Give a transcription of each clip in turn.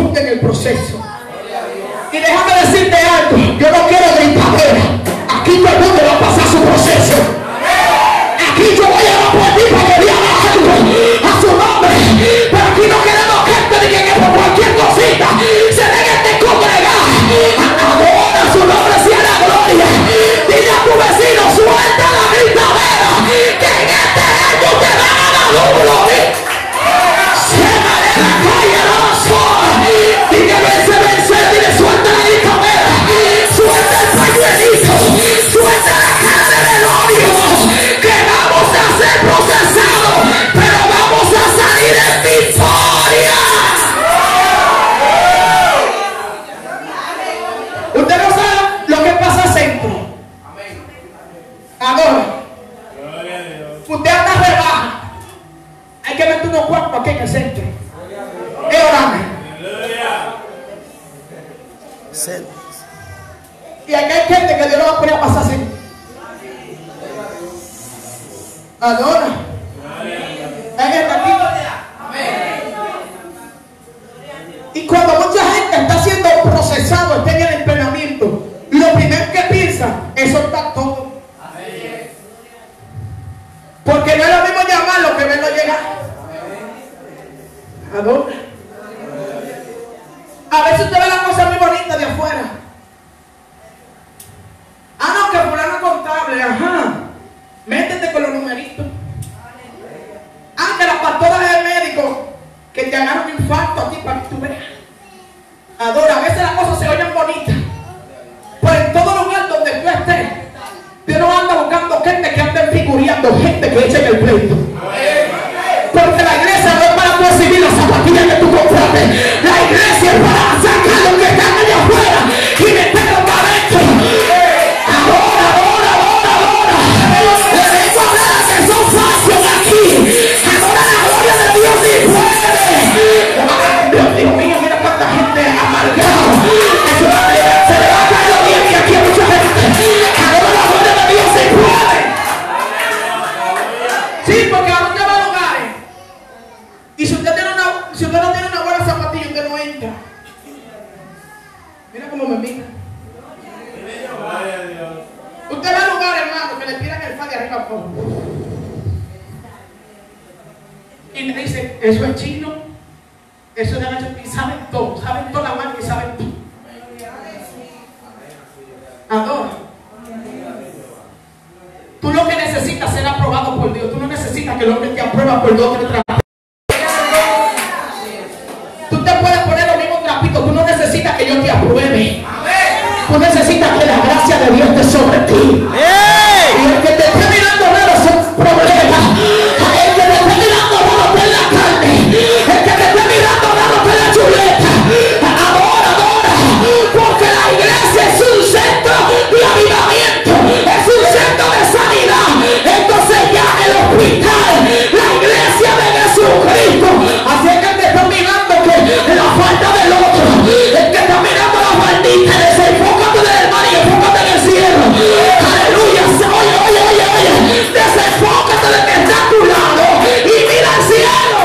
confunde en el proceso. Y déjame decirte algo, yo no quiero gritadera. Aquí todo el mundo va a pasar su proceso. Aquí yo voy a dar por ti para que vean algo a su nombre. Pero aquí no queremos gente de que por cualquier cosita se dejen de congregar. Adora su nombre, sea la gloria. Dile a tu vecino, suelta la gritadera, que en este año te van a dar un gloria. Se me de la calle los ojos. Dile vence, dile suelta la gritadera, suelta el pañuelito, suelta la cara de velorio, que vamos a ser procesados, pero vamos a salir en victoria. Usted no sabe lo que pasa centro. Ahora, usted anda rebaja. Hay que meter unos cuerpos aquí en el centro. Y aquí hay gente que Dios no va a poner a pasar así. Adora. Hay gente aquí. Y cuando mucha gente está siendo procesado, está en el entrenamiento, lo primero que piensa es soltar todo. Porque no es lo mismo llamarlo que verlo llegar. Adora. A veces usted ve la cosa muy bonita de afuera. Ah, no, que fulano contable, ajá. Métete con los numeritos. Ah, que las pastoras del médico que te agarran un infarto aquí para que tú veas. Adora, a veces las cosas se oyen bonitas. Pero en todo lugar donde tú estés, Dios no anda buscando gente que ande figureando, gente que eche en el pleito. Porque la iglesia no es para tú exhibir las zapatillas que tú compraste. La iglesia es para sacar los que están allá afuera y meterlos para adentro. Ahora. Le vengo a hablar a que son fáciles aquí. Ahora la gloria de Dios sí puede. Dios mío, mira cuánta gente amargada. Se le va a caer los dientes aquí a mucha gente. Ahora la gloria de Dios sí puede. Sí, porque ahora usted va a lugares. Y si usted no tiene una buena zapatilla, usted no entra. Mira cómo me mira. Usted va a lugares, hermano, que le tiran el fa de arriba abajo. Y me dice, eso es chino, eso es de la y saben toda la marca y saben todo. Adora. Tú lo que necesitas es ser aprobado por Dios. Tú no necesitas que el hombre te apruebe por Dios que trabaja. Tú te puedes poner los mismos trapitos. Tú no necesitas que yo te apruebe. Tú necesitas que la gracia de Dios esté sobre ti. Y el que te esté mirando raro son problemas. El que te esté mirando raro está en la carne. El que te esté mirando raro está en la chuleta. Adora. Porque la iglesia es un centro de avivamiento. Es un centro de sanidad. Entonces ya el hospital, la iglesia de Jesucristo. Así es que te está mirando que la falta del otro. El que está mirando la faldita, desenfócate del hermano y enfócate en el cielo. Aleluya. Oye. Desenfócate del que está a tu lado y mira al cielo.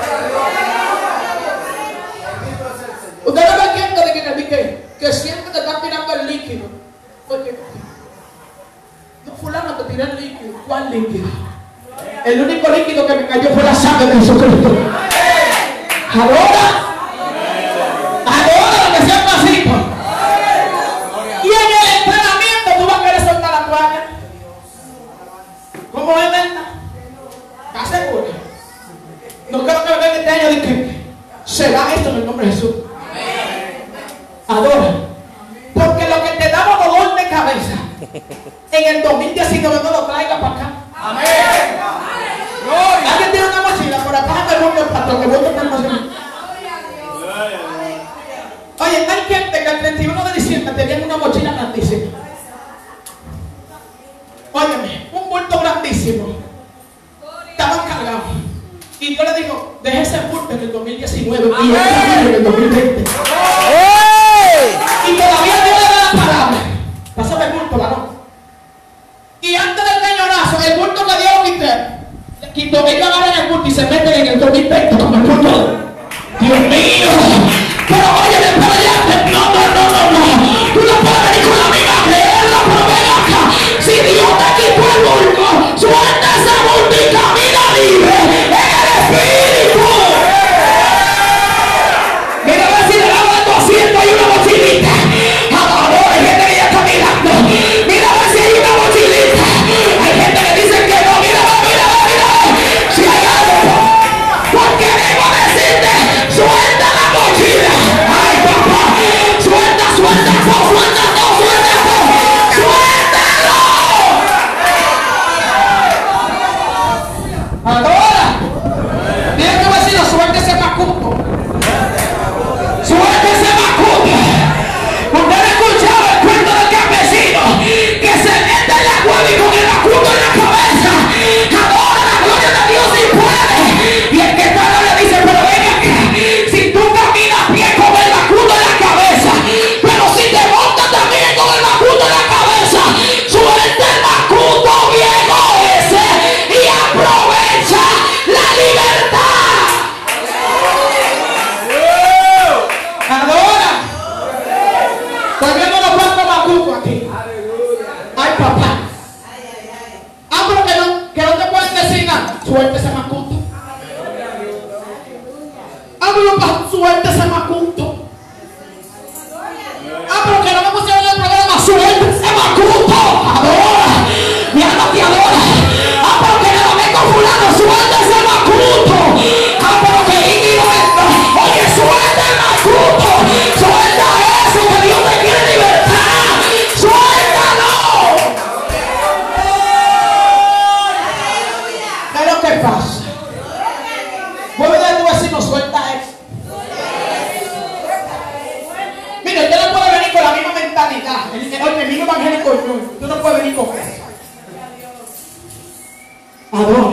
Usted no ve gente que siempre te están tirando el líquido. Oye, no, fulano te tiró el líquido. ¿Cuál líquido? El único líquido que me cayó fue la sangre de Jesucristo. Ahora que sea pasito. Y en el entrenamiento tú vas a querer soltar la toalla. ¿Cómo es, verdad? ¿Estás seguro? No creo que venga este año de que se va esto en el nombre de Jesús. Adora. Porque lo que te daba dolor de cabeza en el 2019 no lo traiga para acá. Amén. Alguien tiene una mochila por acá del mundo del patrón que voy a estar mochila. Oye, hay gente que el 31 de diciembre tenían una mochila grandísima. Óyeme, un bulto grandísimo. Estaban cargados. Y yo le digo, deje ese bulto en el 2019 y en el 2020. Y todavía Dios le da la palabra. Pásame el bulto, varón. Y antes del cañonazo, el bulto que Dios quitó, ellos agarran el bulto y se meten en el 2020 con el bulto. Dios mío. Pero Oye, el niño evangélico, tú no puedes venir con eso. Adora.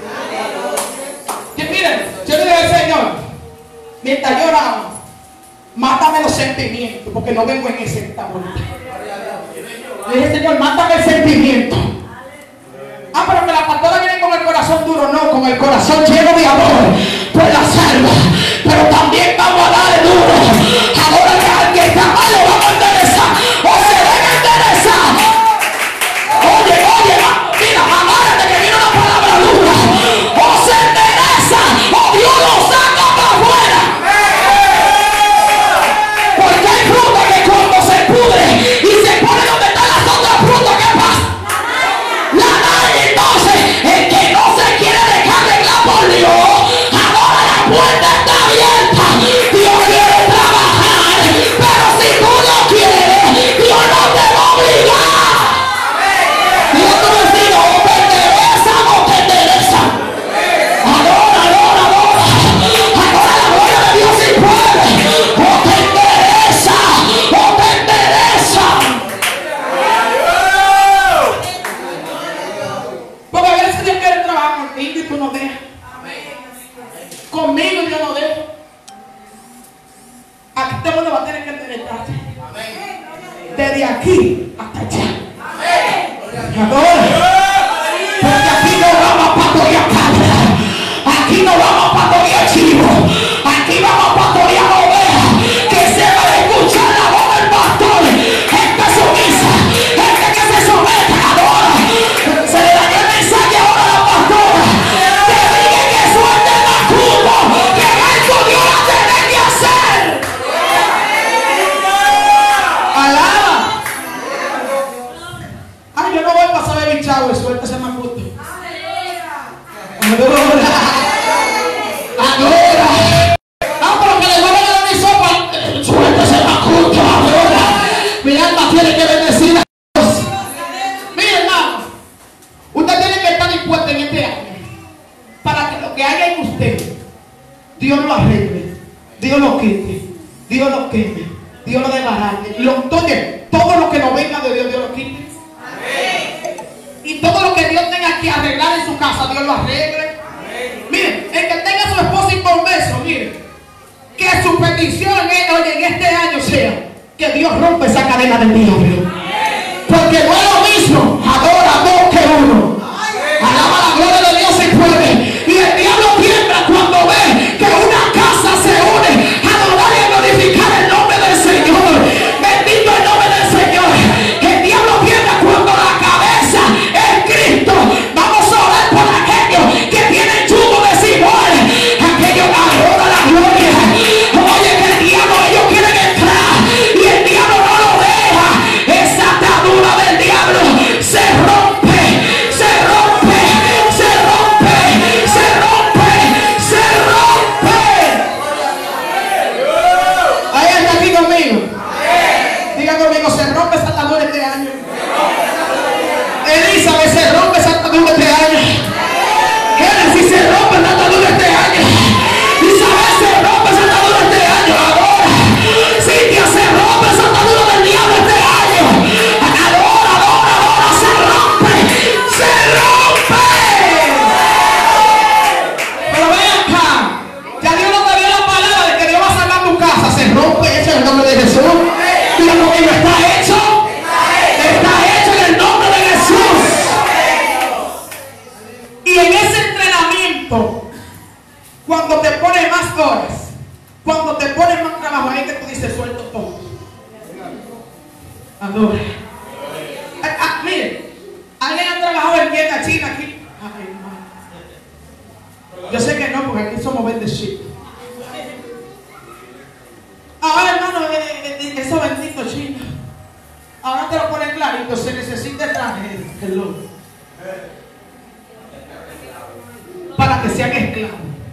Que miren, yo le digo al Señor, mientras yo oraba, mátame los sentimientos, porque no vengo en ese estado. Le dije, Señor, mátame el sentimiento. Pero que la pastora viene con el corazón duro, no, con el corazón lleno de amor por la salva. Pero también vamos a darle duro. Ahora que alguien está mal, lo vamos a enderezar. O se debe enderezar. Oye, mira, agárrate que viene una palabra dura. O se endereza, o Dios lo saca para afuera. Porque hay fruta que cuando se pudre y se pone donde están las otras frutas, ¿qué pasa? La daña. Entonces, el que no se quiere dejar arreglar por Dios, ahora la puerta está abierta. Dios quiere trabajar, pero si tú no quieres, Dios no te va a obligar. Dios te va a decir, o te endereza o te endereza. Adora. Adora la gloria de Dios si puede. O te endereza o te endereza. Porque a veces Dios quiere trabajar contigo y tú no dejas. Conmigo yo no dejo. Aquí todo el mundo va a tener que enderezarse. Desde aquí hasta allá. Adora. Porque aquí no vamos a pastorear cabra. Aquí no vamos a pastorear chivo. Aquí vamos a pastorear ovejas que sepan escuchar la voz del pastor. Gente sumisa, gente que se somete. Adora. Se le dañó el mensaje ahora a la pastora. Que diga que suelte más cubo, que algo Dios va a tener que hacer. Alaba. Ay, yo no voy a pasar de bichado y suéltese más cubo. Adora. Pero que le van a dar mi sopa. Suéltese más cubo. Adora. Mi alma tiene que bendecir a Dios. Mire, hermano, usted tiene que estar dispuesto en este año para que lo que haya en usted, Dios lo arregle, Dios lo quite, Dios lo queme, Dios lo desbarate. Todo lo que no venga de Dios, Dios lo quite. Y todo lo que Dios tenga que arreglar en su casa, Dios lo arregle. Miren, el que tenga a su esposa inconverso, miren, que su petición en este año sea que Dios rompa esa cadena del diablo. Porque no es lo mismo adora dos que uno. Alaba la gloria de Dios si puede. Y el diablo tiembla cuando ve que una casa se une a adorar y a glorificar el nombre del Señor. Bendito el nombre del Señor. El diablo tiembla cuando la cabeza es Cristo. Vamos a orar por aquellos que tienen yugo desigual. Aquellos adoran la gloria. Oye, que el diablo, ellos quieren entrar y el diablo no lo deja. Esa atadura del diablo se rompe, se rompe, se rompe, se rompe, se rompe. Ahí está aquí conmigo. Diga conmigo, se rompe esa atadura este año. Elizabeth, se rompe esa atadura este año. Génesis, se rompe esa atadura este año. Isabel, se rompe esa atadura este año. Ahora, Cintia, se rompe esa atadura del diablo este año. Adora, se rompe, se rompe. Pero ven acá, ya Dios no te dio la palabra de que Dios va a salvar tu casa. Se rompe eso en el nombre de Jesús. Diga conmigo, está hecho. Está hecho en el nombre de Jesús. Y en ese entrenamiento, cuando te pones más horas, cuando te pones más trabajo, ahí que tú dices, suelto todo. Adora. Mire, ¿alguien ha trabajado en tienda china aquí? Ay, no. Yo sé que no, porque aquí somos bendecidos. Ahora, hermano, eso bendito chino. Ahora te lo ponen clarito, se necesita extranjero para que sean esclavos.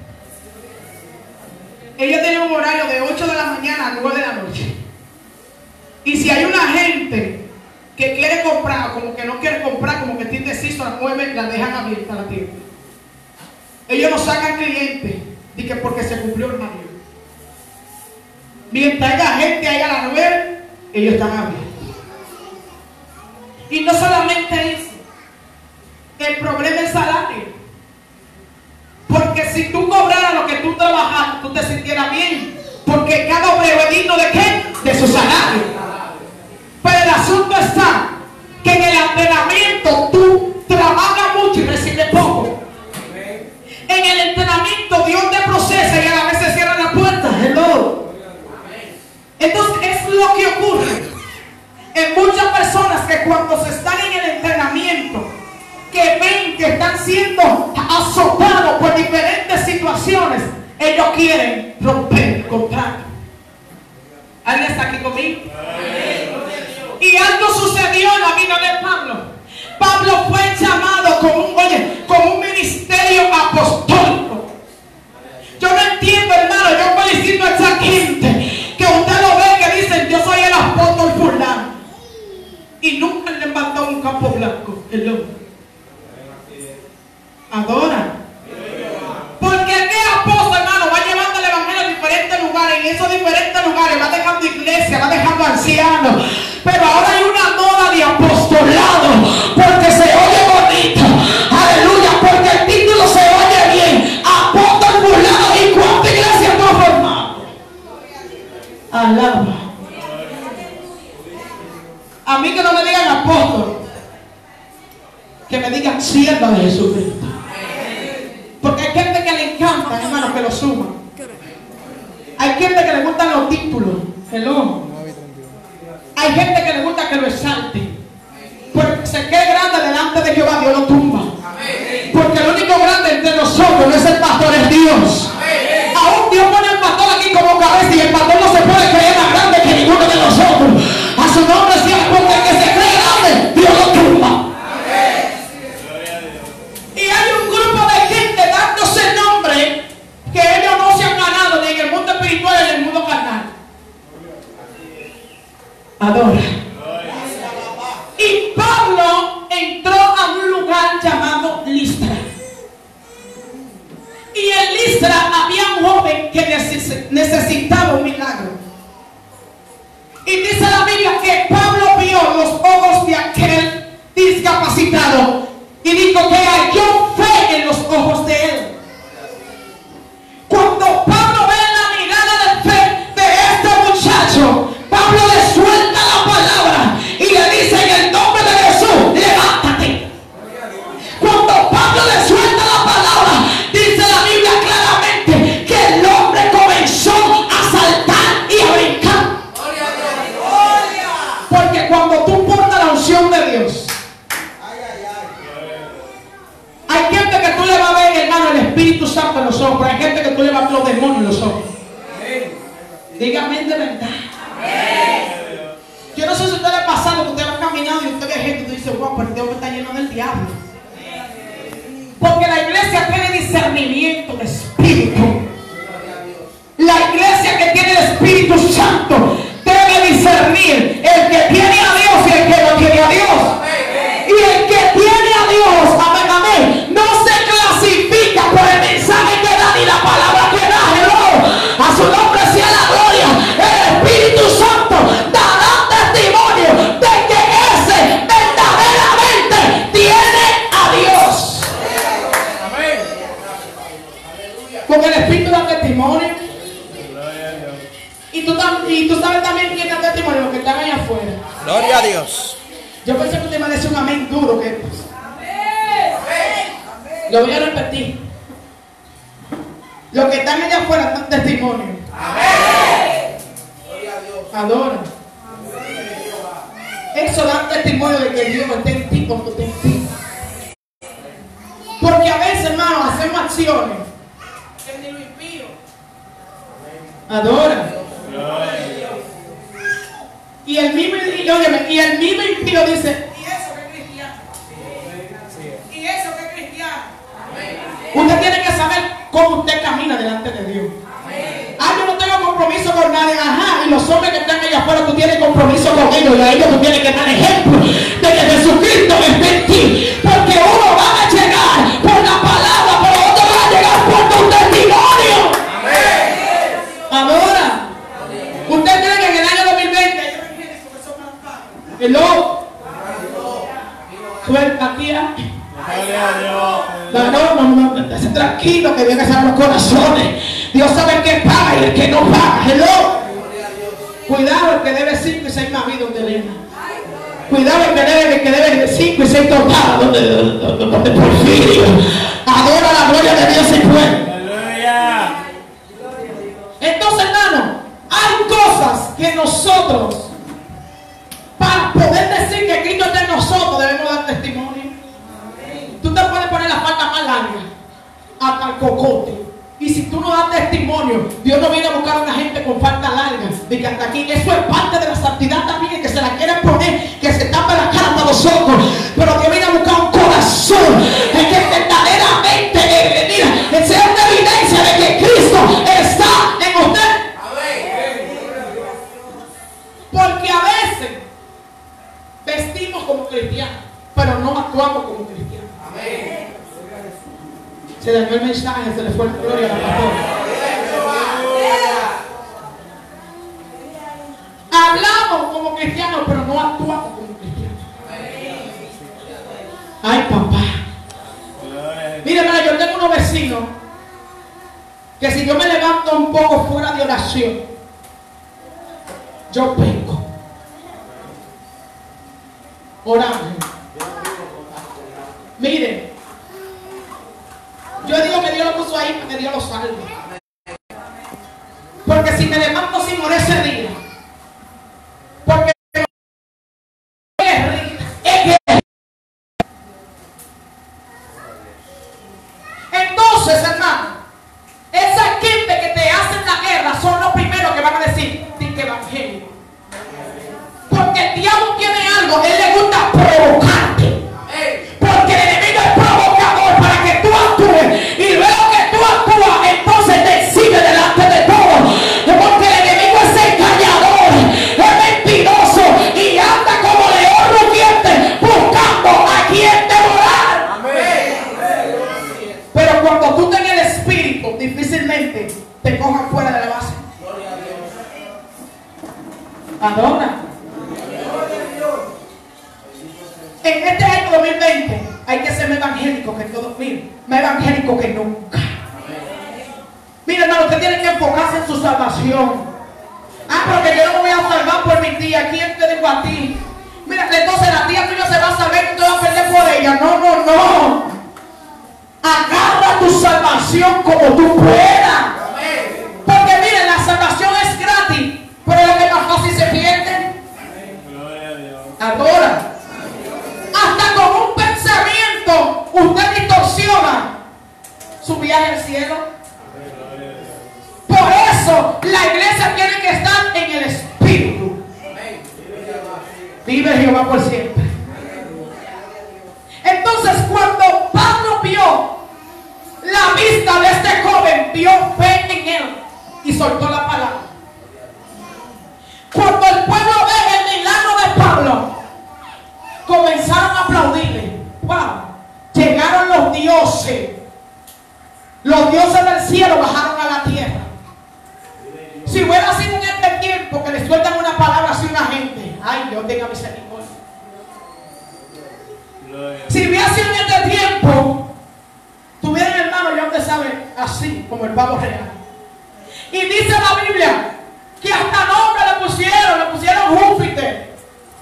Ellos tienen un horario de 8 de la mañana a 9 de la noche. Y si hay una gente que quiere comprar, como que no quiere comprar, como que tiene indeciso a las 9, la dejan abierta la tienda. Ellos no sacan clientes, ni que porque se cumplió el horario. Mientras haya gente ahí a las 9, ellos están abiertos. Y no solamente eso, el problema es el salario. Porque si tú cobraras lo que tú trabajas, tú te sintieras bien. Porque cada obrero es digno ¿de qué? De su salario. Pero el asunto está que en el entrenamiento tú trabajas mucho y recibes poco. En el entrenamiento Dios te procesa y a la vez se cierra la puerta. Hello. Entonces es lo que ocurre en muchas personas que cuando se están en el entrenamiento, que ven que están siendo azotados por diferentes situaciones, ellos quieren romper el contrato. ¿Alguien está aquí conmigo? Y algo sucedió en la vida de Pablo. Pablo fue llamado con un ministerio apostólico. Yo no entiendo, hermano, yo felicito a esa gente que usted lo ve que dicen yo soy el apóstol fulano y nunca le mandó un campo blanco. El hombre adora. Porque qué apóstol, hermano, va llevando el evangelio a diferentes lugares, y en esos diferentes lugares va dejando iglesia, va dejando ancianos. Pero ahora hay una moda de apostolado, porque se oye bonito. Aleluya, porque el título se oye bien. Apóstol fulano, ¿y cuánta iglesia tú has formado? Alaba. A mí que no me digan apóstol, que me digan sierva de Jesucristo. Porque hay gente que le encanta, hermano, que lo suman. Hay gente que le gustan los títulos. Hello. Hay gente que le gusta que lo exalten. Porque se cree grande delante de Jehová, Dios lo tumba. Porque el único grande entre nosotros no es el pastor, es Dios. Aún Dios pone al pastor aquí como cabeza y el pastor no se puede creer más grande que ninguno de nosotros. A su nombre sea, porque el que se cree grande, Dios lo tumba. Y hay un grupo de gente dándose nombre que ellos no se han ganado ni en el mundo espiritual ni en el mundo carnal. Adora. Y Pablo entró a un lugar llamado Listra. Y en Listra había un joven que necesitaba un milagro. Y dice la Biblia que Pablo vio los ojos de aquel discapacitado y dijo que halló fe en los ojos de él. Cuando Pablo ve la mirada de fe de este muchacho, Pablo le suelta la palabra y le dice en el nombre de Jesús, levántate. Cuando Pablo le suelta la palabra, dice la Biblia claramente que el hombre comenzó a saltar y a brincar. Porque cuando tú portas la unción de Dios, hay gente que tú le vas a ver, hermano, el Espíritu Santo en los ojos, pero hay gente que tú le vas a ver los demonios en los ojos. Dígame de verdad. Yo no sé si a usted le ha pasado que usted va caminando y usted ve gente y tú dices, wow, pero este hombre está lleno del diablo. Porque la iglesia tiene discernimiento de espíritu. La iglesia que tiene el Espíritu Santo debe discernir el que tiene a Dios y el que no tiene a Dios. Y el que tiene a Dios, amén, amén, no se clasifica por el mensaje que da ni la palabra que da. Hello. A su nombre sea la gloria. El Espíritu Santo dará testimonio de que ese verdaderamente tiene a Dios. Porque el Espíritu da testimonio. Y tú sabes también quién da testimonio, los que están allá afuera. Gloria a Dios. Yo pensé que usted me decía un amén duro. Que lo voy a repetir. Los que están allá afuera dan testimonio. Amén. Adora. Eso da testimonio de que Dios está en ti como tú estás en ti. Porque a veces, hermano, hacemos acciones que ni lo impío. Adora. Y el mismo impío dice, ¿y eso qué es cristiano? ¿Y eso qué es cristiano? Usted tiene que saber cómo usted camina delante de Dios. Yo no tengo compromiso con nadie. Ajá, y los hombres que están allá afuera, tú tienes compromiso con ellos, y a ellos tú tienes que dar ejemplo de que Jesucristo está en ti. Porque uno va a llegar por la palabra, pero otro va a llegar por tu testimonio. Ahora, ¿usted cree que en el año 2020 el lobo? Aquí, no, tranquilo, que Dios que sabe los corazones. Dios sabe el que paga y el que no paga. Hello. Cuidado el que debe 5 y 6 mamis donde venga. Cuidado el que debe 5 y 6 tortadas donde Porfirio. Adora la gloria de Dios y puede. Entonces, hermano, hay cosas que nosotros, para poder decir que Cristo está en nosotros, debemos dar testimonio. Tú te puedes poner la falda más larga hasta el cocote, y si tú no das testimonio, Dios no viene a buscar a una gente con falda larga de que hasta aquí. Eso es parte de la santidad también, que se la quieren poner, que se tapa la cara hasta los ojos, pero Dios viene a buscar un corazón en que verdaderamente mira, sea una evidencia de que Cristo está en usted. Porque a veces vestimos como cristianos, pero no actuamos como cristianos. Amén. Se dañó el mensaje, se le fue la gloria a la pastora. Hablamos como cristianos, pero no actuamos como cristianos. Ay, papá. Mire, yo tengo unos vecinos que si yo me levanto un poco fuera de oración, yo peco. Oramos. Miren, yo digo que Dios lo puso ahí para que Dios lo salve. Porque si me levanto sin orar ese día, porque entonces, hermano, esa gente que te hacen la guerra son los primeros que van a decir que evangelio. Porque el diablo tiene algo, él le gusta provocarte. Porque el enemigo es provocador para que tú actúes, y luego que tú actúas, entonces te exhibe delante de todos. Porque el enemigo es engañador, es mentiroso y anda como león rugiente buscando a quien devorar. Pero cuando tú tengas el espíritu, difícilmente te cojan fuera de la base. Adora. En este año 2020 hay que ser más evangélico que todos. Miren, más evangélico que nunca. Miren, hermano, usted tiene que enfocarse en su salvación. Porque yo no me voy a salvar por mi tía. ¿Quién te dijo a ti? Mira, entonces la tía tuya se va a saber que tú vas a perder por ella. No. Agarra tu salvación como tú puedas. Porque miren, la salvación es gratis, pero lo que más fácil se pierde. Adora. Hasta con un pensamiento usted distorsiona su viaje al cielo. Por eso la iglesia tiene que estar en el espíritu. Vive Jehová por siempre. Entonces, cuando Pablo vio la vista de este joven, vio fe en él y soltó la palabra. Cuando el pueblo ve el milagro de Pablo, comenzaron a aplaudirle. Wow, llegaron los dioses. Los dioses del cielo bajaron a la tierra. Si hubiera sido en este tiempo que le sueltan una palabra así a una gente, ay, Dios tenga misericordia. Si hubiera sido en este tiempo, tuvieran hermano, ya usted sabe, así como el pavo real. Y dice la Biblia que hasta nombre le pusieron Júpiter.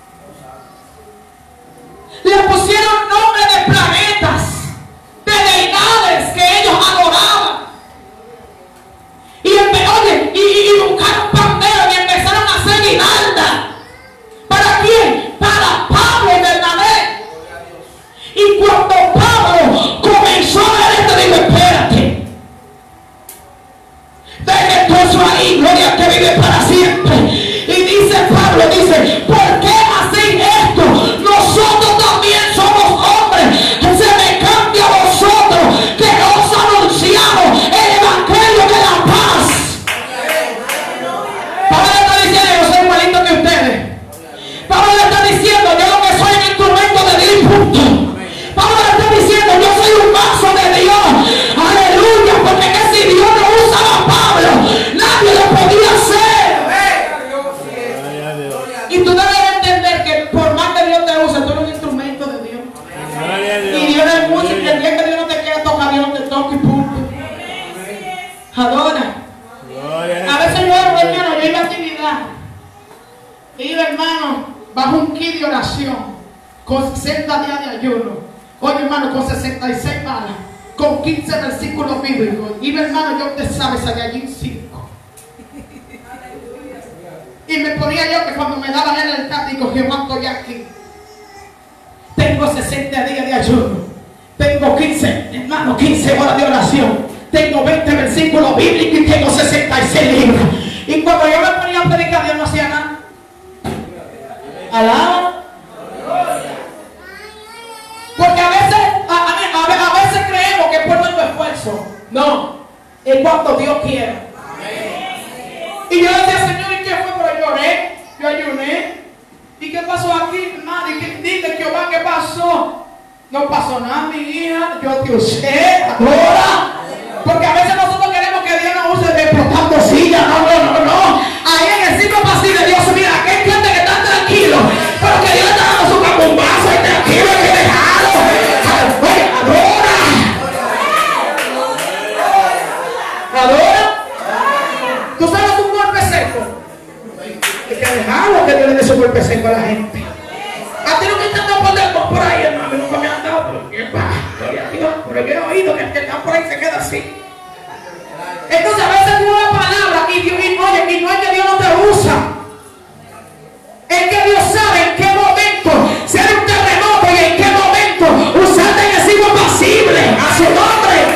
Le pusieron nombre de planetas, de deidades que ellos adoraban. Y buscaron panderos y empezaron a hacer guirnaldas. ¿Para quién? Para Pablo y Bernabé. Y cuando Pablo comenzó a ver esto, dijo, espérate. Deje todo eso ahí, gloria que vive para siempre. Iba, hermano, bajo un kit de oración, con 60 días de ayuno. Oye, hermano, con 66 balas, con 15 versículos bíblicos. Iba, hermano, yo te sabes, Saiyajin 5. Y me ponía yo que cuando me daban en el altar, digo, Jehová, estoy aquí. Tengo 60 días de ayuno. Tengo 15, hermano, 15 horas de oración. Tengo 20 versículos bíblicos y tengo 66 libros. Y cuando yo me ponía a predicar, Dios no hacía nada. Alaba. Porque a veces creemos que es por nuestro esfuerzo. No, es cuando Dios quiera. Y yo decía, Señor, ¿y qué fue? Pero lloré, yo ayuné. ¿Y qué pasó aquí, hermano? ¿Y qué dice Jehová? ¿Qué pasó? No pasó nada, mi hija. Yo te usé, ahora. Porque a veces nosotros queremos que Dios nos use de explotando sillas. No. Ahí en el siglo pasivo, Dios, mira, que hay gente que está tranquilo, pero que Dios está dando su macumbazo y tranquilo y dejado. Adora. ¿Tú sabes un golpe seco? Hay que dejarlo que Dios le dé su golpe seco a la gente. A ti no te están dando por ahí, hermano. Nunca me han dado. Pero yo he oído que el que está por ahí se queda así. Entonces a veces tú una palabra y Dios, oye, y no es que Dios no te usa. Es que Dios sabe en qué momento ser un terremoto y en qué momento usarte en el siglo pasible a su nombre.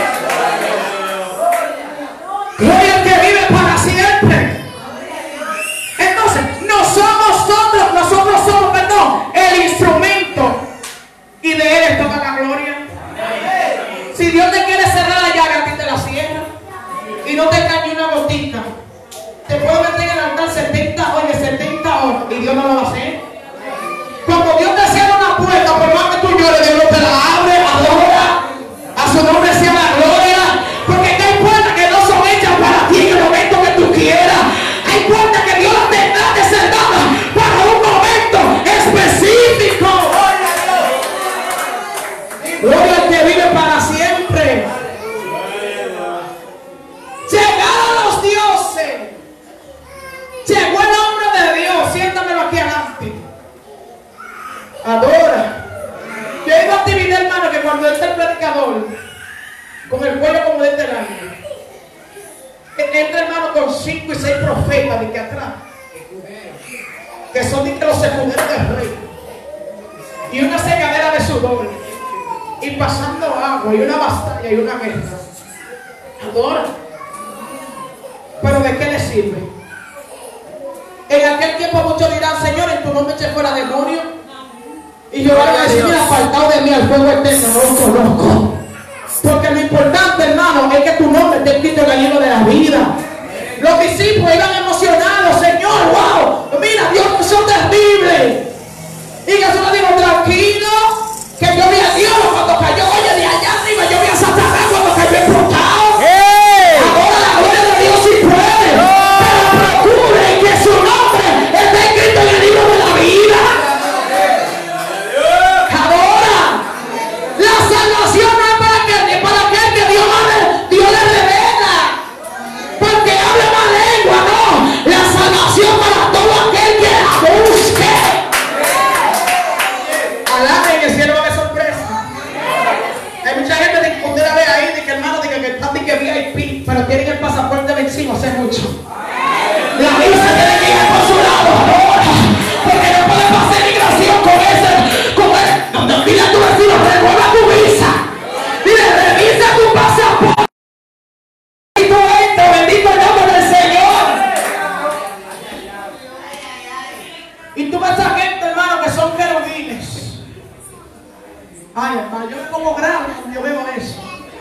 Gloria al que vive para siempre. Entonces, nosotros somos, el instrumento. Y de Él es toda la gloria. Si Dios te quiere cerrar la llave, a ti te la cierra. Y no te cae ni una gotita. Te puedo meter en el altar 70 horas y Dios no lo va a hacer. Cuando Dios te cierra una puerta, por más que tú llores, Dios no te la abre. Adora. A su nombre sea la gloria. Porque hay puertas que no son hechas para ti en el momento que tú quieras. Hay puertas que Dios las tendrá de cerradas para un momento específico. Gloria al que vive para siempre. Llegaron los dioses. Llegó el hombre de Dios. Siéntamelo aquí adelante. Adora. Yo he ido a actividad, hermano, que cuando está el predicador, con el cuello como de este lado, entra, hermano, con 5 y 6 profetas de que atrás, que son de que los escuderos del rey, y una secadera de sudor, y pasando agua, y una bastalla, y una mesa. Adora. Pero ¿de qué le sirve? En aquel tiempo muchos dirán, Señor, en tu nombre eché fuera demonio. Y yo voy a decir, mira, apartado de mí al fuego eterno, no lo conozco. Porque lo importante, hermano, es que tu nombre esté escrito en el libro de la vida. Los discípulos iban emocionados, Señor, wow, mira, Dios, son terribles. Y Jesús le dijo, tranquilo, que yo vi a Dios cuando cayó, oye, de allá arriba yo vi a Satanás cuando cayó explotado. Ahora la gloria de Dios sí puede, pero procure que su nombre esté escrito en el libro de la vida. Ahora, la salvación no es para aquel que Dios le revela, porque habla más lengua, no. La salvación para todo aquel que la busque. Aláben el cielo de sorpresa. Hay mucha gente que usted la ve ahí, de que hermano, de que están de que VIP, pero tienen el pasaporte vencido hace mucho. La visa tiene que ir al consulado ahora, porque no puede pasar migración con ese. No, dile a tu vecino, renueva tu visa. Dile, revisa tu pasaporte. Y tú entras, bendito el nombre del Señor. Y tú ves a gente, hermano, que son querubines. Ay, hermano, yo me pongo grave cuando yo veo eso.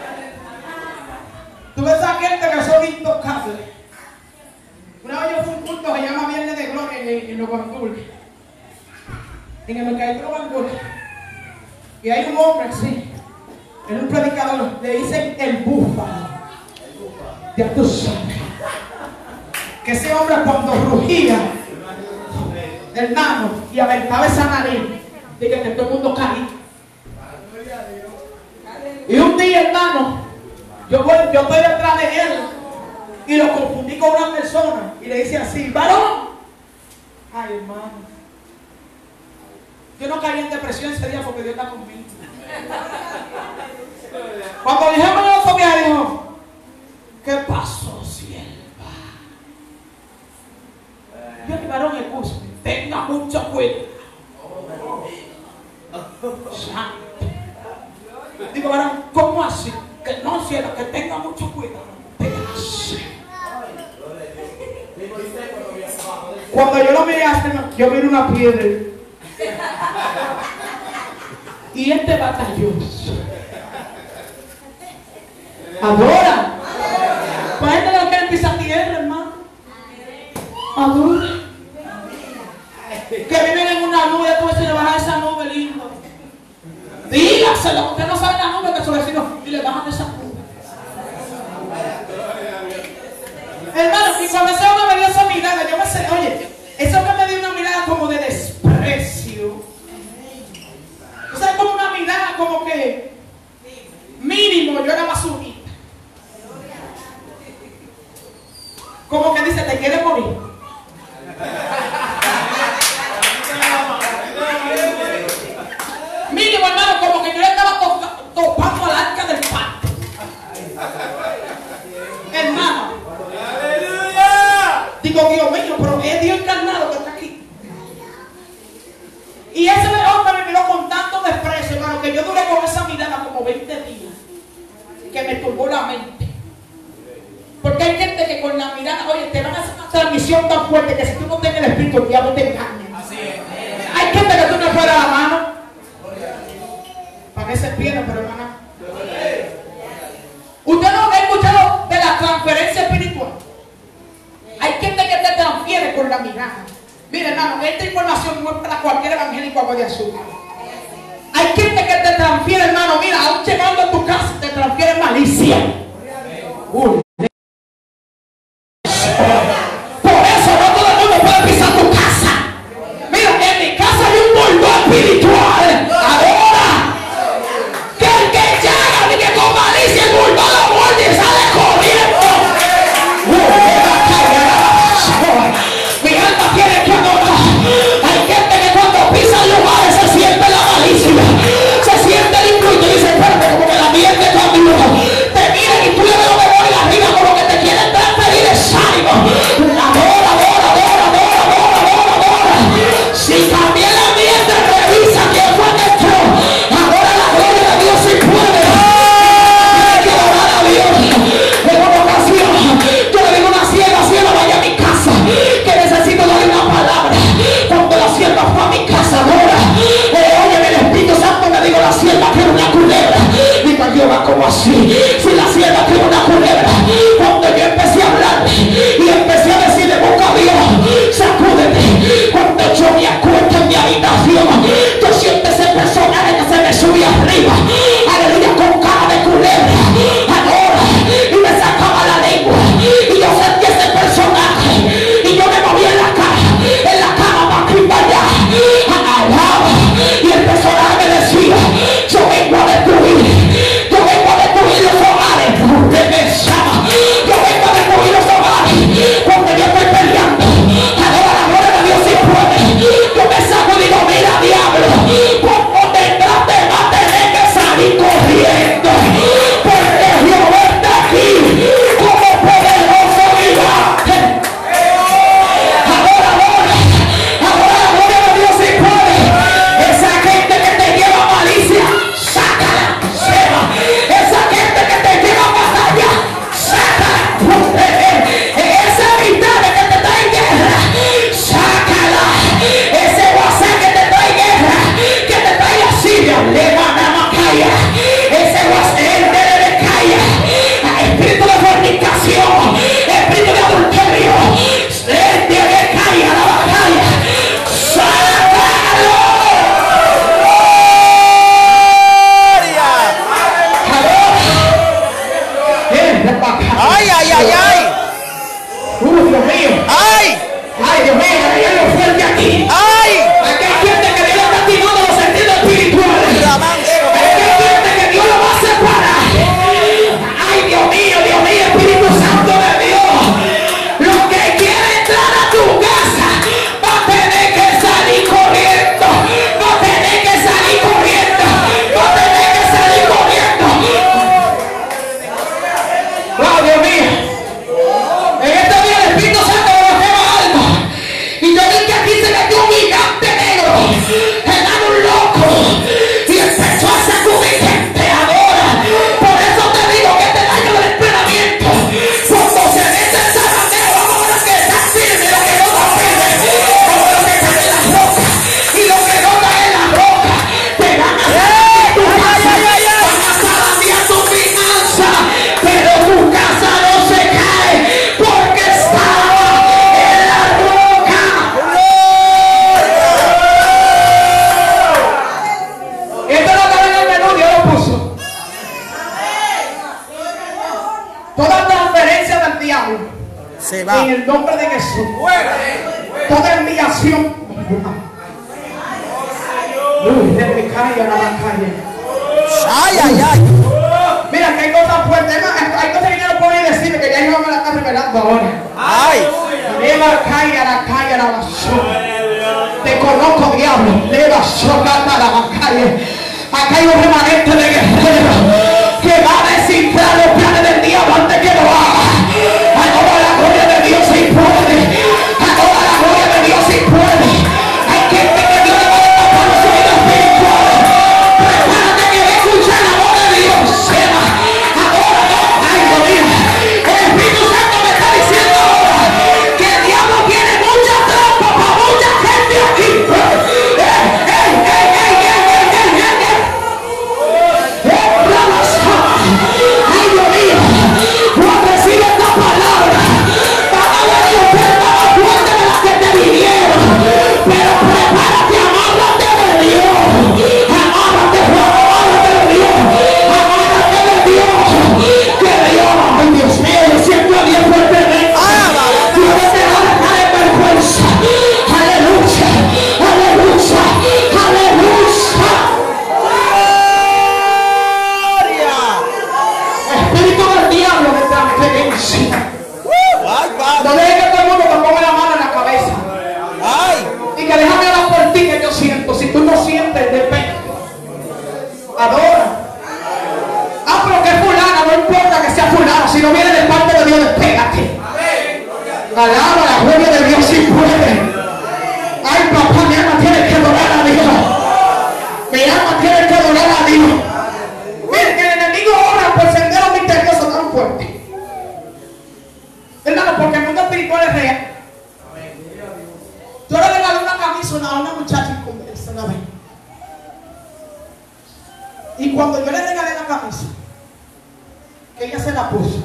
Tú ves a gente que son intocables. Una vez yo fui a un culto que se llama Viernes de Gloria en los Guangules. En el mercadito de los Guangules. Y hay un hombre así. En un predicador le dicen el búfalo. Ya tú sabes. Que ese hombre cuando rugía, hermano, y aventaba esa nariz, dice que todo el mundo caía. Y un día, hermano, yo estoy detrás de él y lo confundí con una persona y le dice así, varón. Ay, Ay, hermano. Yo no caí en depresión ese día porque Dios está conmigo. Cuando dijimos yo familia, dijo, ¿qué pasó, sierva? Yo mi varón escucha, tenga mucho cuidado. Santo. Digo, varón, ¿cómo así? Que no, sierva, que tenga mucho cuidado. Cuando yo lo miré así, yo miré una piedra. Y este batallón. Adora. Para gente lo que empieza tierra, hermano. Adora. Que viven en una nube, tú se le baja esa nube, lindo. Dígaselo, usted no sabe la nube que su vecino y le bajan esa nube. Hermano, y cuando ese hombre me dio esa mirada, yo me sé, oye, ese hombre me dio una mirada como de desprecio. O sea, como una mirada como que mínimo yo era basurita. Como que dice, ¿te quieres morir? Mínimo, hermano, como que yo le estaba topando al arca del pacto. Hermano. Digo, Dios mío, pero es Dios encarnado que está aquí. Y ese hombre me miró con tanto desprecio, hermano, que yo duré con esa mirada como 20 días. Que me turbó la mente. Porque hay gente que con la mirada, oye, te van a hacer una transmisión tan fuerte que si tú no tienes el espíritu, el diablo te engaña. Hay gente que tú no puedes dar la mano. Para que se pierda, pero hermana. Usted no ha escuchado de la transferencia espiritual. Hay gente que te transfiere por la mirada. Mira, hermano, esta información no es para cualquier evangélico agua de azúcar. Hay gente que te transfiere, hermano, mira, aún llegando a tu casa te transfiere malicia. Por eso no todo el mundo puede pisar tu casa. Mira, en mi casa hay un bulldog espiritual. Ahora, que el que llega y que con malicia el bulldog lo muerde y sale corriendo. Mi alma tiene que adorar. Hay gente que cuando pisa lugares se siente la malicia, se siente el impulso y dice, espérate, como que la miente cambió. Te miran y tú le ves lo que voy arriba como que te quieren transferir desánimo. Adora, adora, adora, adora, adora, adora, adora. Si también la miente, revisa quién fue que entró. Adora la gloria de Dios si puede. Hay que adorar a Dios. En una ocasión, yo le digo a una sierva, vaya a mi casa, que necesito darle una palabra. Cuando la sierva fue a mi casa, adora. Oye, el Espíritu Santo me dijo, la sierva quiere una culebra. Digo, Jehová, ¿cómo así? Si la sierva quiere una culebra. Cuando yo empecé a hablar y empecé a decirle, busca a Dios, sacúdete. Cuando yo me acuesto en mi habitación, yo siento ese personaje que se me sube arriba. Aleluya, con cara de culebra. Adora. Y me sacaba la lengua. Y yo sentí ese personaje. Y yo me moví en la cama para aquí y para allá. Alaba. Y el personaje me decía, yo vengo a destruir. Yo vengo a destruir los hogares. Usted me llama. Yo vengo a destruir los hogares. Cuando yo estoy peleando, adora la gloria de Dios si puede. Yo me saco y digo, mira, diablo, por detrás te va a tener que salir corriendo. Porque Jehová está aquí como poderoso gigante. Adora la gloria de Dios si puede. Esa gente que te lleva malicia, sácala, lleva. Esa gente que te lleva batalla, sácala. Esa mitad que te está en guerra, sácala. Ese WhatsApp que te está en guerra, que te está en la Siria, le van a macaya. Ese WhatsApp, él debe caer. Espíritu de fornicación, espíritu de adulterio, él debe caer a la batalla. ¡Sácalo! ¡Ay, ay, ay, ay! Dios mío. ¡Ay! Ay, Dios mío, hay algo fuerte aquí. ¡Ay! Aquí hay gente que Dios está activando los sentidos espirituales. Ramanso. Aquí hay gente que Dios lo va a separar. Ay, Dios mío, Espíritu Santo de Dios. Lo que quiere entrar a tu casa va a tener Uy, de mi calle a la calle. Ay, ay, ay. Mira que hay cosas fuertes, hay cosas que yo no puedo ni decir, que ya Jehová me la está revelando ahora. Ay. Leva calle a la basura. Te conozco, diablo. Leva socata a la calle. Acá hay un remanente de guerreros que va a descifrar los planes del diablo antes que lo haga. Ahora la gloria de Dios sí puede. Ahora la gloria de Dios sí puede. Hay gente que Dios le va a tapar los oídos espirituales. Prepárate que va a escuchar la voz de Dios. Ahora no. Ay, Dios mío. El Espíritu Santo me está diciendo ahora que el diablo tiene mucha trampa para mucha gente aquí. Ay, Dios mío, no recibe esta palabra. Van a venir ustedes más fuertes de las que te vinieron. Pero prepárate, amárrate de Dios. Amárrate de Dios. Amárrate de Dios. Que Dios, ay Dios mío, yo siento a Dios fuertemente. Dios no te va a dejar en vergüenza. Aleluya, aleluya, aleluya. Espíritu del diablo de transferencia. No dejes que todo el mundo te ponga la mano en la cabeza. Ay. Y que déjame orar por ti que yo siento. Si tú no sientes, depende. Adora. Ah, pero que es fulana, no importa que sea fulana. Si no viene de parte de Dios, despégate. Alaba la gloria de Dios si puede. Ay, papá, mi alma tiene que adorar a Dios. Mi alma tiene que adorar a Dios. Miren, que el enemigo ora por senderos misteriosos tan fuertes. Hermano, porque el mundo espiritual es real. Yo le regalé una camisa a una muchacha inconversa una vez. Y cuando yo le regalé la camisa, que ella se la puso,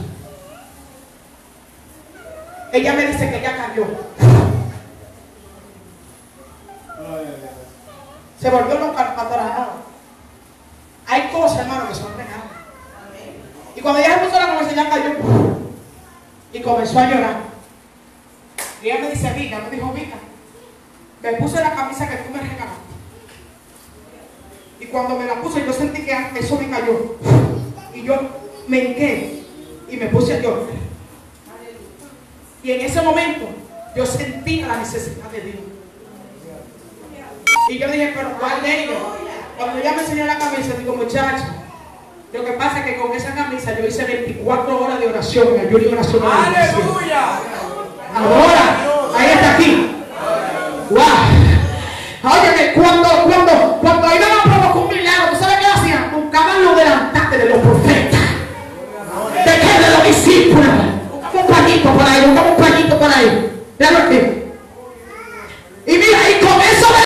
ella me dice que ella cayó. Se volvió loca cuando la daba. Hay cosas, hermano, que son regalos. Y cuando ella se puso la camisa, ella cayó y comenzó a llorar. Y ella me dice, Vika, me dijo, Vika, me puse la camisa que tú me regalaste. Y cuando me la puse, yo sentí que eso me cayó. Y yo me hinqué y me puse a llorar. Y en ese momento, yo sentí la necesidad de Dios. Y yo dije, pero ¿cuál de ellos? Cuando ella me enseñó la camisa, digo, muchacho, lo que pasa es que con esa camisa yo hice 24 horas de oración, en ayuno y oración. Aleluya. Ahora,